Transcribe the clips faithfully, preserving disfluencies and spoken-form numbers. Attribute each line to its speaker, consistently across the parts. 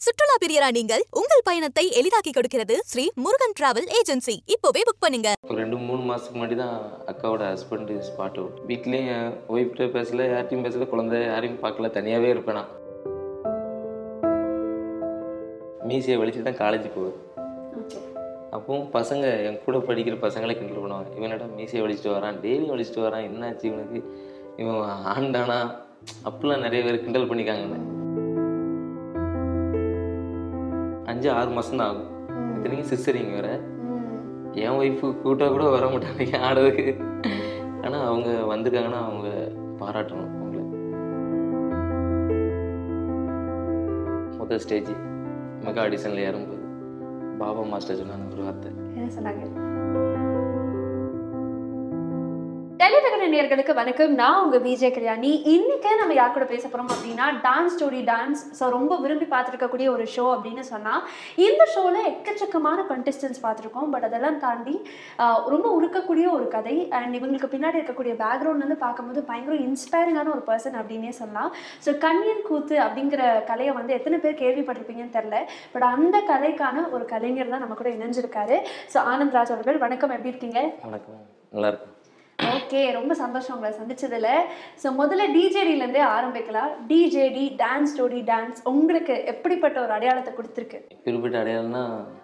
Speaker 1: சுற்றுலா பிரியரா நீங்கள் உங்கள் பயணத்தை எளிதாக்கி கொடுக்கிறது ஸ்ரீ முருகன் டிராவல் ஏஜென்சி. இப்போவே புக் பண்ணுங்க.
Speaker 2: ஒரு ரெண்டு மூணு மாதத்துக்கு முன்னாடி தான் அக்காவோட ஹஸ்பண்ட் ஸ்பாட் அவுட். வீட்லேயும் ஒய்ஃப்கிட்ட பேசல, யார்ட்டையும் பேசல, குழந்தை யாரையும் பார்க்கல, தனியாகவே இருப்பேன் நான். மீசியை வலிச்சு தான் காலேஜ் போவேன். அப்பவும் பசங்க என் கூட படிக்கிற பசங்களே கிண்டல் பண்ணுவாங்க, இவனடா மீசியை வலிச்சுட்டு வரான், டெய்லியும் வலிச்சுட்டு வரான், என்னாச்சு இவனுக்கு, இவன் ஆண்டானா, அப்படிலாம் நிறைய பேர் கிண்டல் பண்ணிக்காங்க. அஞ்சு ஆறு மாதம் தான் ஆகும். இத்தனைக்கும் சிஸ்டரிங்க வேற. என் ஒய்ஃபு கூட்டாக கூட வர மாட்டாங்க ஆடுறதுக்கு. ஆனால் அவங்க வந்திருக்காங்கன்னா அவங்க பாராட்டணும். அவங்கள முதல் ஸ்டேஜ் மெகா ஆடிஷனில் ஏறும்போது பாபா மாஸ்டர் சொன்னாங்க ஒரு வார்த்தை.
Speaker 3: என்ன சொன்னாங்க? டெலிவிஷன் நேயர்களுக்கு வணக்கம். நான் உங்க விஜய் கல்யாணி. இன்னைக்கு நம்ம யார் கூட பேச போறோம் அப்படின்னா டான்ஸ் ஸ்டோரி டான்ஸ். ஸோ ரொம்ப விரும்பி பார்த்துருக்கக்கூடிய ஒரு ஷோ அப்படின்னு சொன்னா, இந்த ஷோல எக்கச்சக்கமான கண்டெஸ்டன்ஸ் பார்த்துருக்கோம். பட் அதெல்லாம் தாண்டி ரொம்ப உருக்கக்கூடிய ஒரு கதை அண்ட் இவங்களுக்கு பின்னாடி இருக்கக்கூடிய பேக்ரவுண்ட் வந்து பார்க்கும்போது பயங்கர இன்ஸ்பைரிங்கான ஒரு பர்சன் அப்படின்னே சொல்லலாம். ஸோ கன்னியன் கூத்து அப்படிங்கிற கலையை வந்து எத்தனை பேர் கேள்விப்பட்டிருப்பீங்கன்னு தெரில. பட் அந்த கலைக்கான ஒரு கலைஞர் தான் நம்ம கூட இணைஞ்சிருக்காரு. ஸோ ஆனந்த் ராஜ் அவர்கள், வணக்கம். எப்படி இருக்கீங்க?
Speaker 2: வணக்கம், நல்லா இருக்கும்.
Speaker 3: ஓகே, ரொம்ப சந்தோஷம் உங்களை சந்திச்சதுல. ஸோ முதல்ல டிஜேடிலேருந்தே ஆரம்பிக்கலாம். டிஜேடி டான்ஸ் ஸ்டோரி டான்ஸ் உங்களுக்கு எப்படிப்பட்ட ஒரு அடையாளத்தை கொடுத்துருக்கு?
Speaker 2: எப்படிப்பட்ட அடையாளம்னா,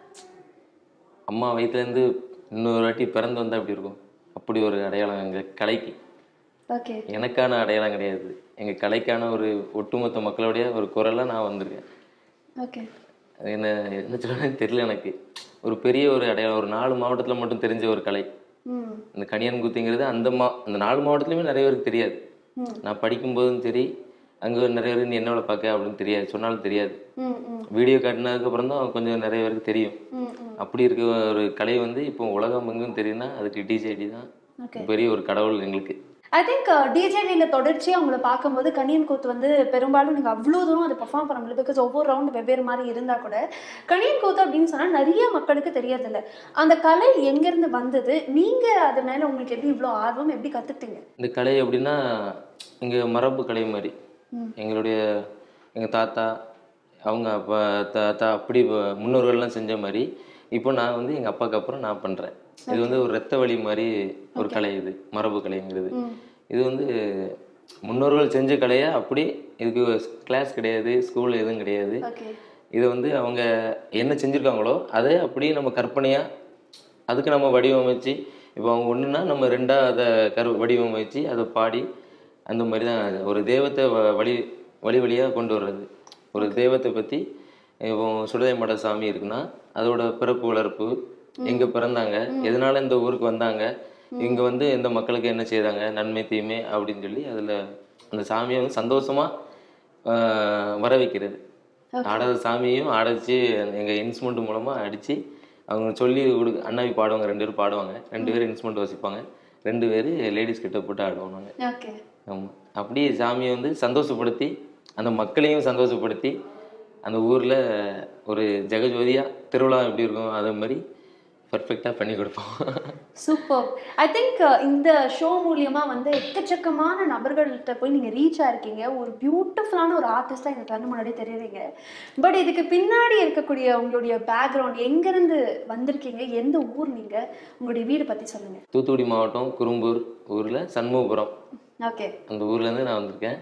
Speaker 2: அம்மா வயிற்றுலேருந்து இன்னொரு வாட்டி பிறந்து வந்தால் எப்படி இருக்கும், அப்படி ஒரு அடையாளம் எங்கள் கலைக்கு.
Speaker 3: ஓகே,
Speaker 2: எனக்கான அடையாளம் கிடையாது, எங்கள் கலைக்கான ஒரு ஒட்டுமொத்த மக்களுடைய ஒரு குரலாக நான் வந்திருக்கேன்.
Speaker 3: ஓகே,
Speaker 2: என்ன என்ன சொல்கிறேன்னு தெரியல எனக்கு. ஒரு பெரிய ஒரு அடையாளம், ஒரு நாலு மாவட்டத்தில் மட்டும் தெரிஞ்ச ஒரு கலை இந்த கணியன் கூத்துங்கிறது. அந்த மா அந்த நாலு மாவட்டத்துலையுமே நிறைய பேருக்கு தெரியாது. நான் படிக்கும்போதும் சரி, அங்கே நிறைய பேர் நீ என்னோட பார்க்க அப்படின்னு தெரியாது, சொன்னாலும் தெரியாது. வீடியோ காட்டினதுக்கு அப்புறம் தான் கொஞ்சம் நிறைய பேருக்கு தெரியும். அப்படி இருக்க ஒரு கலை வந்து இப்போ உலகம் எங்கும் தெரியும்னா அதுக்கு டிஜேடி தான் பெரிய ஒரு கடவுள் எங்களுக்கு.
Speaker 3: ஐ திங்க் டிஜேடியில் தொடர்ச்சியாக அவங்கள பார்க்கும்போது கணியன் கூத்து வந்து பெரும்பாலும் நீங்கள் அவ்வளோ தூரம் அதை பர்ஃபார்ம் பண்ண முடியல. பிகாஸ் ஒவ்வொரு ரவுண்டு வெவ்வேறு மாதிரி இருந்தால் கூட கணியன் கூத்து அப்படின்னு சொன்னால் நிறைய மக்களுக்கு தெரியறதில்ல. அந்த கலை எங்கேருந்து வந்தது? நீங்கள் அது மேலே உங்களுக்கு எப்படி இவ்வளோ ஆர்வம், எப்படி கற்றுக்கிட்டீங்க
Speaker 2: இந்த கலை? அப்படின்னா இங்கே மரபு கலை மாதிரி எங்களுடைய எங்கள் தாத்தா அவங்க அப்பா தாத்தா அப்படி முன்னோர்கள்லாம் செஞ்ச மாதிரி இப்போ நான் வந்து எங்கள் அப்பாவுக்கு அப்புறம் நான் பண்ணுறேன். இது வந்து ஒரு ரத்த வழி மாதிரி ஒரு கலை, இது மரபு கலைங்கிறது. இது வந்து முன்னோர்கள் செஞ்ச கலையை அப்படி, இதுக்கு கிளாஸ் கிடையாது, ஸ்கூல் எதுவும் கிடையாது. இதை வந்து அவங்க என்ன செஞ்சுருக்காங்களோ அதை அப்படியே நம்ம கற்பனையாக அதுக்கு நம்ம வடிவமைச்சு, இப்போ அவங்க ஒன்றுனா நம்ம ரெண்டாக அதை கரு வடிவமைச்சு அதை பாடி அந்த மாதிரி தான் ஒரு தெய்வத்தை வழி வழி வழியாக கொண்டு வர்றது. ஒரு தெய்வத்தை பற்றி இப்போ சுடலை மட சாமி இருக்குன்னா அதோட பிறப்பு வளர்ப்பு, எங்கே பிறந்தாங்க, எதனால இந்த ஊருக்கு வந்தாங்க, இங்கே வந்து இந்த மக்களுக்கு என்ன செய்தாங்க, நன்மை தீமை அப்படின்னு சொல்லி அதில் அந்த சாமியை வந்து சந்தோஷமாக வர வைக்கிறது. ஆடாத சாமியும் அடைச்சி எங்கள் இன்ஸ்ட்ருமெண்ட் மூலமாக அடித்து அவங்க சொல்லி கொடு அண்ணாவி பாடுவாங்க. ரெண்டு பேரும் பாடுவாங்க, ரெண்டு பேரும் இன்ஸ்ட்ருமெண்ட் வசிப்பாங்க, ரெண்டு பேர் லேடிஸ் கிட்ட போட்டு ஆடுவாங்க. ஆமாம், அப்படி சாமியை வந்து சந்தோஷப்படுத்தி அந்த மக்களையும் சந்தோஷப்படுத்தி அந்த ஊரில் ஒரு ஜெகஜோதியாக திருவிழா எப்படி இருக்கும் அதே மாதிரி பர்ஃபெக்டாக பண்ணி கொடுப்போம்.
Speaker 3: சூப்பர். ஐ திங்க் இந்த ஷோ மூலியமாக வந்து எக்கச்சக்கமான நபர்கள்கிட்ட போய் நீங்கள் ரீச் ஆகிருக்கீங்க. ஒரு பியூட்டிஃபுல்லான ஒரு ஆர்டிஸ்டாக எங்கள் கண்ணு முன்னாடி தெரியுறீங்க. பட் இதுக்கு பின்னாடி இருக்கக்கூடிய உங்களுடைய பேக்ரவுண்ட், எங்கேருந்து வந்திருக்கீங்க, எந்த ஊர், நீங்கள் உங்களுடைய வீடு பற்றி சொல்லுங்கள்.
Speaker 2: தூத்துக்குடி மாவட்டம் குறும்பூர் ஊரில் சண்முகபுரம்.
Speaker 3: ஓகே, அந்த
Speaker 2: ஊர்லேருந்து நான் வந்திருக்கேன்.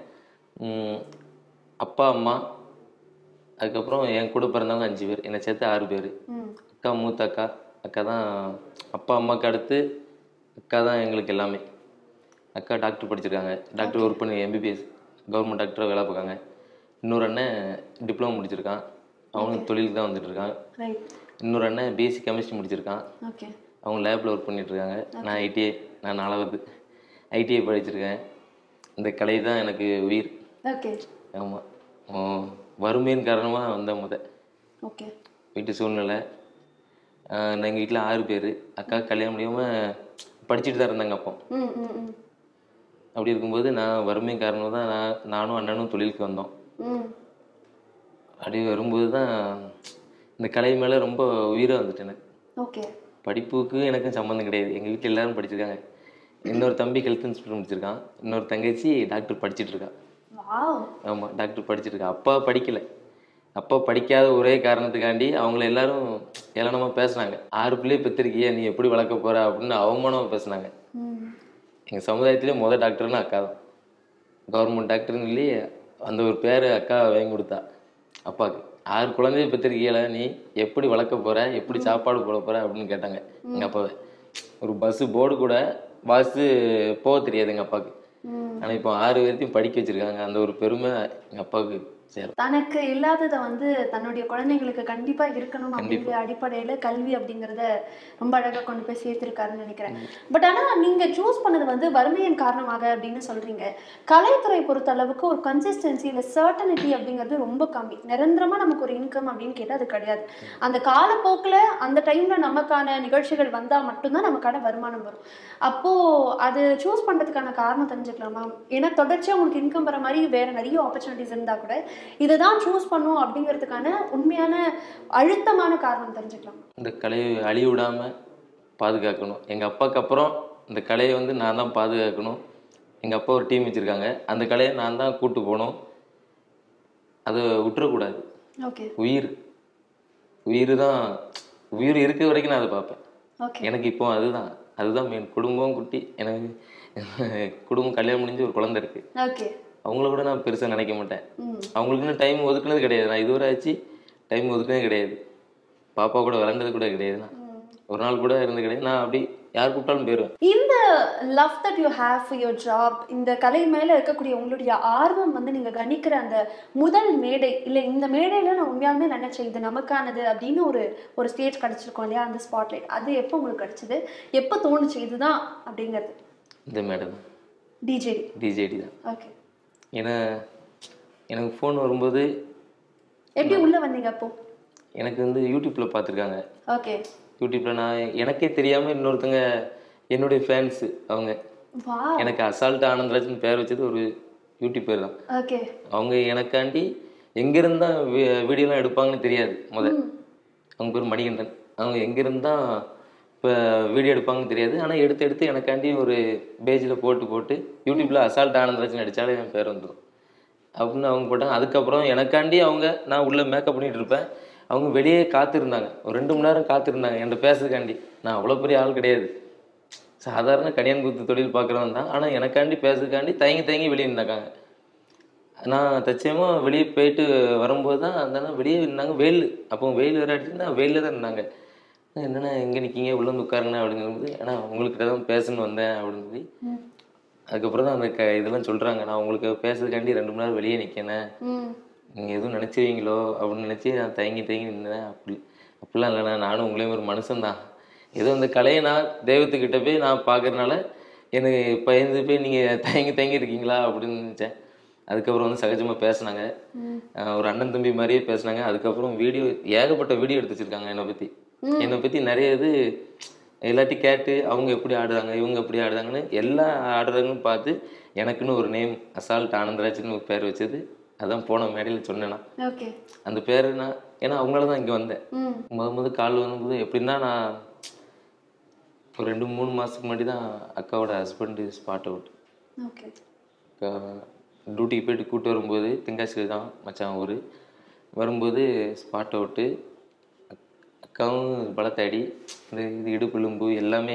Speaker 2: அப்பா அம்மா அதுக்கப்புறம் என் கூட பிறந்தவங்க அஞ்சு பேர், என்னை சேர்த்து ஆறு பேர். அக்கா, மூத்த அக்கா அக்கா தான் அப்பா அம்மாவுக்கு அடுத்து அக்கா தான் எங்களுக்கு எல்லாமே. அக்கா டாக்டர் படிச்சிருக்காங்க, டாக்டர் ஒர்க் பண்ணி எம்பிபிஎஸ் கவர்மெண்ட் டாக்டராக வேலை பார்க்காங்க. இன்னொரு அண்ணன் டிப்ளமோ முடிச்சிருக்கான், அவனும் தொழிலுக்கு தான் வந்துட்டு இருக்கான். இன்னொரு அண்ணன் பிஎஸ்சி கெமிஸ்ட்ரி முடிச்சிருக்கான், அவங்க லேபில் ஒர்க் பண்ணிட்டு இருக்காங்க. நான் ஐடிஐ, நான் நாலாவது ஐடிஐ படிச்சிருக்கேன். இந்த கலை தான் எனக்கு உயிர். ஆமாம், வறுமையின் காரணமாக வந்த முத
Speaker 3: ஓகே
Speaker 2: வீட்டு சூழ்நிலை. எங்கள் வீட்டில் ஆறு பேர், அக்கா கல்யாணம் முடியாமல் படிச்சுட்டு தான் இருந்தாங்க அப்போ. அப்படி இருக்கும்போது நான் வறுமையின் காரணமாக தான் நான் நானும் அண்ணனும் தொழிலுக்கு வந்தோம். அப்படி வரும்போது தான் இந்த கலை மேலே ரொம்ப உயிராக வந்துட்டு எனக்கு.
Speaker 3: ஓகே,
Speaker 2: படிப்புக்கு எனக்கும் சம்மந்தம் கிடையாது, எங்கள் வீட்டில் எல்லோரும் படிச்சிருக்காங்க. இன்னொரு தம்பி ஹெல்த் இன்ஸ்பெக்டர் முடிச்சிருக்கான், இன்னொரு தங்கச்சி டாக்டர் படிச்சுட்டு இருக்கா. ஆமாம், டாக்டர் படிச்சுட்டு இருக்கா. அப்பா படிக்கலை, அப்பா படிக்காத ஒரே காரணத்துக்காண்டி அவங்கள எல்லாரும் ஏளனமாக பேசுனாங்க. ஆறு பிள்ளையை பெற்றிருக்கிய, நீ எப்படி வளர்க்க போற அப்படின்னு அவமானமாக பேசுனாங்க. எங்கள் சமுதாயத்திலே முதல் டாக்டர்னு அக்கா தான். கவர்மெண்ட் டாக்டர்னு சொல்லி அந்த ஒரு பேர் அக்கா வாங்கி கொடுத்தா அப்பாவுக்கு. ஆறு குழந்தைய பெற்றிருக்கீங்கள, நீ எப்படி வளர்க்க போற, எப்படி சாப்பாடு போட போற அப்படின்னு கேட்டாங்க எங்கள் அப்பாவை. ஒரு பஸ்ஸு போர்டு கூட பஸ்ஸு போக தெரியாது எங்கள் அப்பாவுக்கு. ஆனால் இப்போ ஆறு பேர்த்தையும் படிக்க வச்சிருக்காங்க. அந்த ஒரு பெருமை எங்கள் அப்பாவுக்கு சேரும்.
Speaker 3: தனக்கு இல்லாததை வந்து தன்னுடைய குழந்தைங்களுக்கு கண்டிப்பா இருக்கணும் அப்படிங்கிற அடிப்படையில கல்வி அப்படிங்கறத ரொம்ப அழகா கொண்டு போய் சேர்த்திருக்காருன்னு நினைக்கிறேன். பட் ஆனா நீங்க சூஸ் பண்ணது வந்து வறுமையின் காரணமாக அப்படின்னு சொல்றீங்க. கலைத்துறை பொறுத்த அளவுக்கு ஒரு கன்சிஸ்டன்சி இல்ல சர்டனிட்டி அப்படிங்கிறது ரொம்ப கம்மி. நிரந்தரமா நமக்கு ஒரு இன்கம் அப்படின்னு கேட்டா அது கிடையாது. அந்த காலப்போக்குல அந்த டைம்ல நமக்கான நிகழ்ச்சிகள் வந்தா மட்டும்தான் நமக்கான வருமானம் வரும். அப்போ அது சூஸ் பண்றதுக்கான காரணம் தெரிஞ்சுக்கலாமா? ஏன்னா தொடர்ச்சியா உங்களுக்கு இன்கம் வர மாதிரி வேற நிறைய ஆப்பர்ச்சுனிட்டிஸ் இருந்தா கூட இதுதான் சூஸ் பண்ணும் அப்படிங்கிறதுக்கான உண்மையான அழுத்தமான காரணம் தெரிஞ்சுக்கலாம்.
Speaker 2: இந்த கலையை அழிய விடாம பாதுகாக்கணும். எங்க அப்பாவுக்கு அப்புறம் இந்த கலையை வந்து நான் தான் பாதுகாக்கணும். எங்க அப்பா ஒரு டீம் வச்சிருக்காங்க. அந்த கலையை நான் தான் கூட்டு போகணும். அதை விட்டுறக்கூடாது.
Speaker 3: ஓகே.
Speaker 2: உயிர் உயிர் தான். உயிர் இருக்கிற வரைக்கும் நான் அதை பார்ப்பேன். எனக்கு இப்போ அதுதான் அதுதான் மெயின். குடும்பம் குட்டி. எனக்கு குடும்பம் கல்யாணம் முடிஞ்சு ஒரு குழந்தை இருக்கு.
Speaker 3: ஓகே.
Speaker 2: அவங்கள கூட நான் பெருசாக நினைக்க மாட்டேன். அவங்களுக்குன்னு டைம் ஒதுக்குனது கிடையாது. நான் இதுவரை ஆச்சு டைம் ஒதுக்குனதே கிடையாது. பாப்பா கூட விளையாண்டது கூட கிடையாது. நான் ஒரு நாள் கூட இருந்தது கிடையாது. நான் அப்படி யார் கூப்பிட்டாலும் போயிடுவேன்.
Speaker 3: இந்த love that you have for your job, இந்த கலை மேல இருக்கக்கூடிய உங்களுடைய ஆர்வம் வந்து நீங்க கணிக்கிற அந்த முதல் மேடை இல்லை, இந்த மேடையில நான் உண்மையாலுமே நினைச்சேன் இது நமக்கானது அப்படின்னு ஒரு ஒரு ஸ்டேஜ் கிடைச்சிருக்கோம் இல்லையா, அந்த ஸ்பாட்லைட், அது எப்போ உங்களுக்கு கிடைச்சது? எப்போ தோணுச்சு இதுதான் அப்படிங்கிறது?
Speaker 2: இந்த மேடை தான்.
Speaker 3: டிஜேடி
Speaker 2: டிஜேடி தான்.
Speaker 3: ஓகே.
Speaker 2: ஏன்னா எனக்கு ஃபோன் வரும்போது
Speaker 3: எப்படி உள்ள வந்தீங்க அப்போ?
Speaker 2: எனக்கு வந்து யூடியூப்பில் பார்த்துருக்காங்க.
Speaker 3: ஓகே.
Speaker 2: யூடியூப்பில் நான் எனக்கே தெரியாமல் இன்னொருத்தங்க என்னுடைய ஃபேன்ஸு அவங்க எனக்கு அசால்ட் ஆனந்தராஜன் பேர் வச்சது ஒரு யூடியூப் பேர் தான்.
Speaker 3: ஓகே.
Speaker 2: அவங்க எனக்காண்டி எங்கேருந்து தான் வீடியோலாம் எடுப்பாங்கன்னு தெரியாது முதல். அவங்க பேர் மணிகண்டன். அவங்க எங்கேருந்து தான் இப்போ வீடியோ எடுப்பாங்கன்னு தெரியாது. ஆனால் எடுத்து எடுத்து எனக்காண்டி ஒரு பேஜில் போட்டு போட்டு யூடியூப்பில் அசால்ட் ஆனந்தராஜன் அடித்தாலே என் பேர் வந்துடும் அப்படின்னு அவங்க போட்டாங்க. அதுக்கப்புறம் எனக்காண்டி அவங்க நான் உள்ளே மேக்கப் பண்ணிகிட்டு இருப்பேன். அவங்க வெளியே காத்திருந்தாங்க. ஒரு ரெண்டு மணி நேரம் காத்திருந்தாங்க என்கிட்ட பேசுறதுக்காண்டி. நான் அவ்வளோ பெரிய ஆள் கிடையாது. சாதாரண கனியான் குத்து தொழில் பார்க்குறவன் தான். ஆனால் எனக்காண்டி பேசுறதுக்காண்டி தயங்கி தயங்கி வெளியே நின்னாக்காங்க. நான் தச்சயமாக வெளியே போயிட்டு வரும்போது தான் அந்த வெளியே நின்னாங்க. வெயில் அப்போ வெயில் வேறு அடிச்சுன்னா வெயிலில் தான் நின்னாங்க. என்னென்னா எங்கே நிற்கிங்க உள்ள வந்து உட்காருங்கண்ணா அப்படிங்கும்போது, ஏன்னா உங்கள்கிட்ட தான் பேசணுன்னு வந்தேன் அப்படின்னு சொல்லி அதுக்கப்புறம் தான் அந்த க இதெல்லாம் சொல்கிறாங்க. நான் உங்களுக்கு பேசுறதுக்காண்டி ரெண்டு மணி நேரம் வெளியே நிற்கேனேன், நீங்கள் எதுவும் நினச்சிருவீங்களோ அப்படின்னு நினச்சி நான் தயங்கி தயங்கி நின்றேன். அப்படி அப்படிலாம் இல்லைண்ணா, நானும் உங்களே ஒரு மனுஷன்தான். ஏதோ அந்த கலையை நான் தெய்வத்துக்கிட்ட போய் நான் பார்க்குறதுனால எனக்கு பயந்து போய் நீங்கள் தயங்கி தயங்கி இருக்கீங்களா அப்படின்னு நினச்சேன். அதுக்கப்புறம் வந்து சகஜமாக பேசினாங்க. ஒரு அண்ணன் தம்பி மாதிரியே பேசினாங்க. அதுக்கப்புறம் வீடியோ ஏகப்பட்ட வீடியோ எடுத்து வச்சுருக்காங்க என்னை பற்றி. என்னை பற்றி நிறைய இது எல்லாத்தையும் கேட்டு அவங்க எப்படி ஆடுறாங்க இவங்க எப்படி ஆடுறாங்கன்னு எல்லா ஆடுறாங்கன்னு பார்த்து எனக்குன்னு ஒரு நேம் அசால்ட் ஆனந்தராஜ்னு ஒரு பேர் வச்சது. அதான் போன மேடையில் சொன்னேன்னா அந்த பேர் நான் ஏன்னா அவங்களால தான் இங்கே வந்தேன். முத முத கால் வரும்போது எப்படின்னா நான் ஒரு ரெண்டு மூணு மாதத்துக்கு முன்னாடி தான் அக்காவோட ஹஸ்பண்டு ஸ்பாட் அவுட். டியூட்டிக்கு போயிட்டு கூப்பிட்டு வரும்போது தென்காசி தான் மச்சான் ஊர். வரும்போது ஸ்பாட் அவுட்டு. அக்காவும் பலத்தாடி இந்த இது இடுப்பெலும்பு எல்லாமே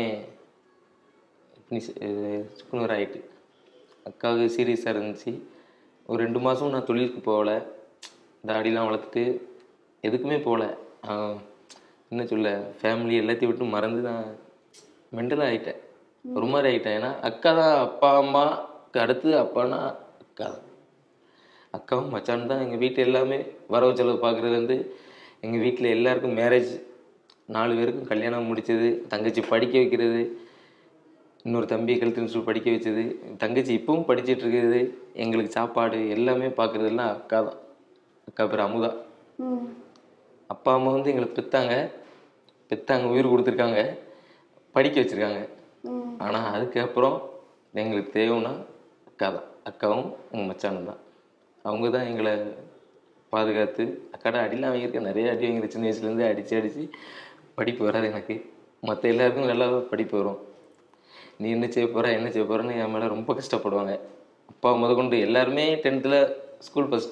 Speaker 2: சுக்குநூறு ஆகிட்டு. அக்காவுக்கு சீரியஸாக இருந்துச்சு. ஒரு ரெண்டு மாதம் நான் தொழிலுக்கு போகலை. தாடிலாம் வளர்த்துட்டு எதுக்குமே போகல. என்ன சொல்ல ஃபேமிலி எல்லாத்தையும் விட்டு மறந்து நான் மென்டலாக ஆகிட்டேன். ஒரு மாதிரி ஆகிட்டேன். ஏன்னா அக்கா தான் அப்பா அம்மாவுக்கு அடுத்து அப்பானா அக்கா தான். அக்காவும் மச்சான் தான் எங்கள் வீட்டில் எல்லாமே வரவு செலவு பார்க்குறது வந்து எங்கள் வீட்டில் எல்லாருக்கும் மேரேஜ், நாலு பேருக்கும் கல்யாணம் முடித்தது, தங்கச்சி படிக்க வைக்கிறது, இன்னொரு தம்பி கழுத்து படிக்க வச்சது, தங்கச்சி இப்பவும் படிச்சுட்டு இருக்குது, எங்களுக்கு சாப்பாடு எல்லாமே பார்க்குறதுலாம் அக்கா தான். அக்கா பேர் அமுதா. அப்பா அம்மா வந்து எங்களை பெற்றாங்க பெற்றாங்க உயிர் கொடுத்துருக்காங்க, படிக்க வச்சுருக்காங்க. ஆனால் அதுக்கப்புறம் எங்களுக்கு தேவைன்னா அக்கா தான். அக்காவும் உங்கள் மச்சானும் தான். அவங்க தான் எங்களை பாதுகாத்து அக்காட அடிலாம் வாங்கியிருக்கேன். நிறைய அடி வாங்கிற சின்ன வயசுலேருந்து அடித்து அடித்து படிப்பு வராது எனக்கு. மற்ற எல்லாருக்கும் நல்லா படிப்பு வரும். நீ என்ன செய்ய போகிற என்ன செய்ய போகிறேன்னு என் மேலே ரொம்ப கஷ்டப்படுவாங்க. அப்பா முத கொண்டு எல்லாருமே டென்த்தில் ஸ்கூல் ஃபஸ்ட்டு,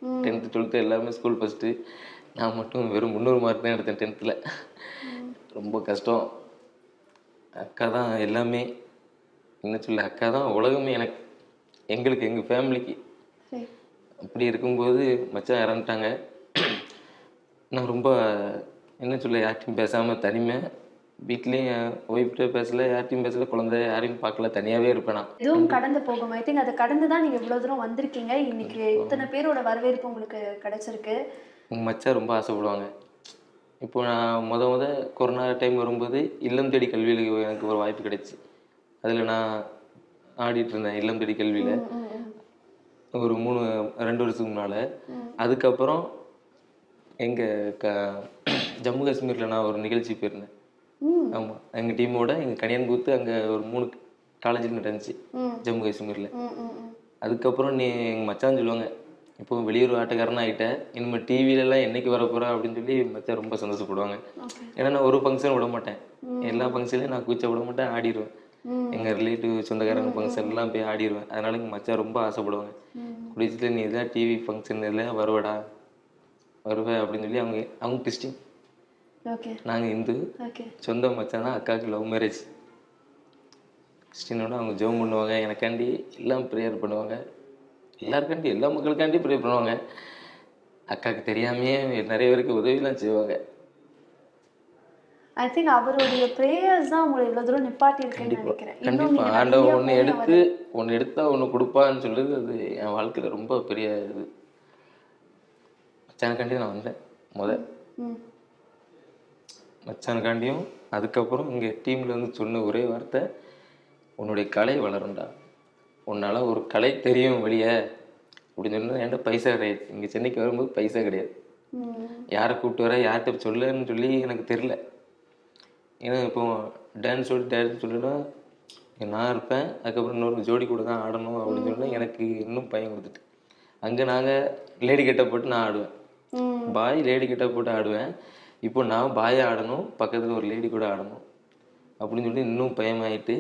Speaker 2: டென்த்து டுவெல்த்து எல்லாருமே ஸ்கூல் ஃபஸ்ட்டு. நான் மட்டும் வெறும் முந்நூறு மார்க் தான் எடுத்தேன் டென்த்தில். ரொம்ப கஷ்டம். அக்கா தான் எல்லாமே. என்ன சொல்ல, அக்கா தான் உலகமே எனக்கு, எங்களுக்கு, எங்கள் ஃபேமிலிக்கு. அப்படி இருக்கும்போது மச்சான் இறந்துட்டாங்க. நான் ரொம்ப என்ன சொல்ல, யார்ட்டையும் பேசாமல் தனிமை. வீட்லேயும் ஒய்ஃப்கிட்ட பேசல, யார்ட்டையும் பேசல, குழந்தை யாரையும் பார்க்கல, தனியாகவே இருப்பேன் நான்.
Speaker 3: எதுவும் கடந்து போகும். ஐ திங்க் அதை கடந்து தான் நீங்கள் இவ்வளோ தூரம் வந்திருக்கீங்க. இன்னைக்கு இத்தனை பேரோட வரவேற்பு உங்களுக்கு கிடைச்சிருக்கு.
Speaker 2: எங்கள் மச்சான் ரொம்ப ஆசைப்படுவாங்க. இப்போ நான் முத முத கொரோனா டைம் வரும்போது இல்லம் தேடி கல்வியில் எனக்கு ஒரு வாய்ப்பு கிடைச்சி, அதில் நான் ஆடிட்டு இருந்தேன் இல்லம் தேடி கல்வியில் ஒரு மூணு ரெண்டு வருஷத்துக்கு முன்னால். அதுக்கப்புறம் எங்கள் க ஜம்மு காஷ்மீரில் நான் ஒரு நிகழ்ச்சி போயிருந்தேன். ஆமாம், எங்கள் டீமோட எங்கள் கனியன்கூத்து அங்கே ஒரு மூணு காலேஜில் நடந்துச்சு ஜம்மு காஷ்மீரில். அதுக்கப்புறம் நீ எங்கள் மச்சான் சொல்லுவாங்க, இப்போ வெளியூர் ஆட்டக்காரன் ஆகிட்டேன், இனிமேல் டிவிலெலாம் என்னைக்கு வரப்போகிறா அப்படின்னு சொல்லி மச்சான் ரொம்ப சந்தோஷப்படுவாங்க. ஏன்னா நான் ஒரு ஃபங்க்ஷன் விட மாட்டேன், எல்லா ஃபங்க்ஷன்லையும் நான் கூச்ச விட மாட்டேன், ஆடிடுவேன். எங்கள் ரிலேட்டிவ் சொந்தக்காரங்க ஃபங்க்ஷன்லாம் போய் ஆடிடுவேன். அதனால எங்கள் மச்சான் ரொம்ப ஆசைப்படுவாங்க, குடிச்சிட்டு நீ இதெல்லாம் டிவி ஃபங்க்ஷன் எல்லாம் வருவடா வருவேன் அப்படின்னு சொல்லி. அவங்க அவங்க கிறிஸ்டின், நாங்கள் இந்து. சொந்த மச்சான் தான், அக்காவுக்கு லவ் மேரேஜ். கிறிஸ்டினோட அவங்க ஜெபம் பண்ணுவாங்க, எனக்காண்டி எல்லாம் ப்ரேயர் பண்ணுவாங்க, எல்லாருக்காண்டி எல்லா மக்களுக்காண்டி ப்ரே பண்ணுவாங்க. அக்காவுக்கு தெரியாமையே நிறைய பேருக்கு உதவிலாம் செய்வாங்க.
Speaker 3: ஐ திங்க் அவருடைய ப்ரேயர்ஸ் தான் உங்களை இவ்வளோ தூரம் நிப்பாட்டி இருக்குன்னு நினைக்கிறேன்.
Speaker 2: கண்டிப்பாக ஆண்டவன் ஒன்று எடுத்து ஒன்று எடுத்தா ஒன்று கொடுப்பான்னு சொல்லுறது அது என் வாழ்க்கையில் ரொம்ப பெரிய இது. மச்சானுக்காண்டி நான் வந்தேன் முத, மச்சானுக்காண்டியும். அதுக்கப்புறம் இங்கே டீமில் வந்து சொன்ன ஒரே வார்த்தை, உன்னுடைய கலை வளரும்டா, உன்னால் ஒரு கலை தெரியும் வெளியே அப்படின்னு சொன்னால். என்கிட்ட பைசா கிடையாது, இங்கே சென்னைக்கு வரும்போது பைசா கிடையாது, யாரை கூப்பிட்டு வர யார்கிட்ட சொல்லுன்னு சொல்லி எனக்கு தெரில. ஏன்னா இப்போ டான்ஸ் சொல்லி டான்ஸ் சொல்லினா நான் இருப்பேன், அதுக்கப்புறம் இன்னொரு ஜோடி கூட தான் ஆடணும் அப்படின்னு சொன்னால் எனக்கு இன்னும் பயம் கொடுத்துட்டு. அங்கே நாங்கள் லேடி கெட்டப் போட்டு நான் ஆடுவேன், பாய் லேடி கெட்டப் போட்டு ஆடுவேன். இப்போ நான் பாயை ஆடணும், பக்கத்தில் ஒரு லேடி கூட ஆடணும் அப்படின்னு சொல்லி இன்னும் பயமாயிட்டு